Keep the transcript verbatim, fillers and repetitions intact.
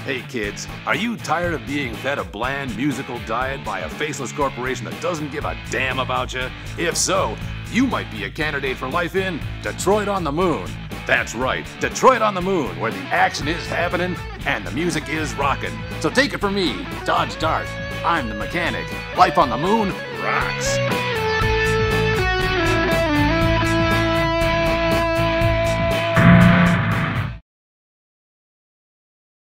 Hey kids, are you tired of being fed a bland musical diet by a faceless corporation that doesn't give a damn about you? If so, you might be a candidate for life in Detroit on the Moon. That's right, Detroit on the Moon, where the action is happening and the music is rocking. So take it from me, Dodge Dart. I'm the mechanic. Life on the Moon rocks.